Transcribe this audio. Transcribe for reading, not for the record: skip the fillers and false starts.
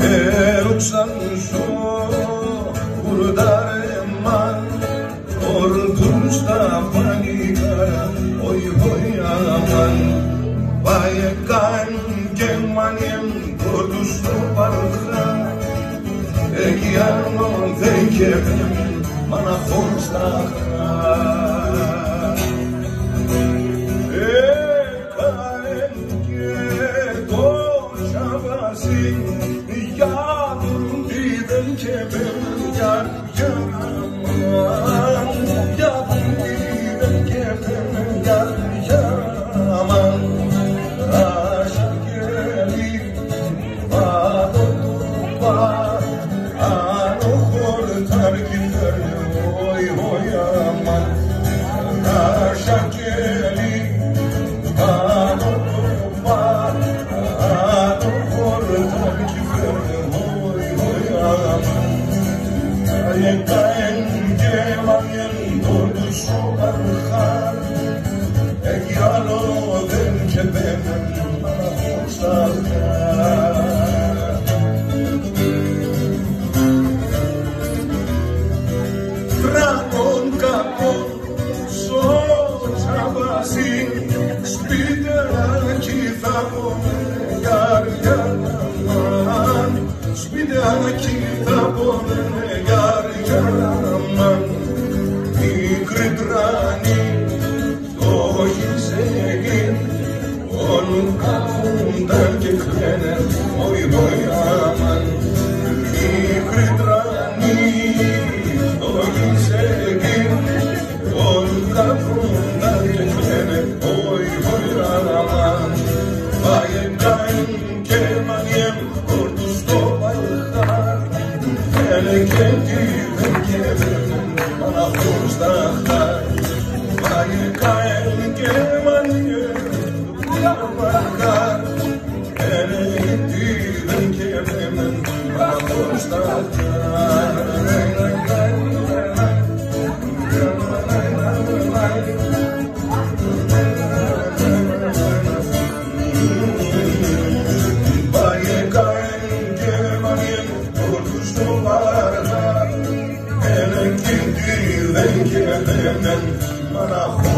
Έλουξαν ζω κουρδάρεμα ορδούν στα πανικά oi aman Vaye kan ke manem kordu στο παρχά Εκεί άλλο δεν κέφτουν μάνα χωρίς τα Έκαεν και το τσαβάσι για τον δίδεν και παιδιά για αμάν για τον δίδεν και παιδιά για αμάν Ασαγγέλη βάδω του πάρ άνω χορτάρ κι φέρνει oi αμάν Ασαγγέλη βάδω του πάρ άνω χορτάρ κι φέρνει oi αμάν Έκαεν και μανιέν τόρτους ο παρχάρ Εκεί άλλο δεν κεπέμεν στα αυτιά Κράτον κακόν σω τσαβάσι σπιτεάκι θα πόνε γιαριάμαν Σπιτεάκι θα πόνε γιαριάμαν Μικρή τράνη Εγin onun kapından geçenen oy aman Mikridrani Ogin segin onun kapından geçenen oy aman Vayekan kemaniem kortus to balhar Hele kendi venkevim bana hoştahtar Vayekan kemaniem bakar Hele gittiğin kememin bana hoştahtar Vayekan kemaniem kortus to balhar Hele gittiğin kememin bana